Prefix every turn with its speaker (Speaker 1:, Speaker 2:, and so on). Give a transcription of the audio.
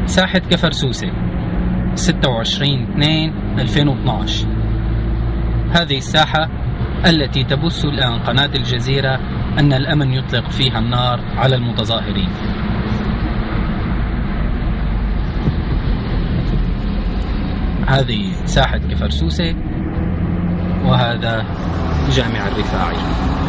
Speaker 1: ساحة كفرسوسة 26/2/2012. هذه الساحة التي تبث الآن قناة الجزيرة أن الأمن يطلق فيها النار على المتظاهرين. هذه ساحة كفرسوسة، وهذا جامع الرفاعي.